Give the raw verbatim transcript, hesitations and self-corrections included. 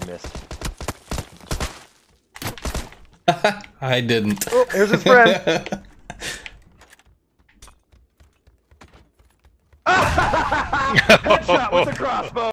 missed. I didn't. Oh, here's his friend. Headshot with the crossbow.